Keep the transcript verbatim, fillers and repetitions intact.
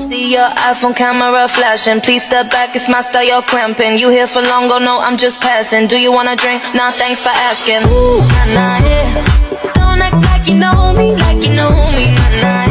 See your iPhone camera flashing. Please step back, it's my style, you're cramping. You here for long, oh no, I'm just passing. Do you wanna drink? Nah, thanks for asking. Ooh, nah, nah, yeah. Don't act like you know me, like you know me, nah, nah.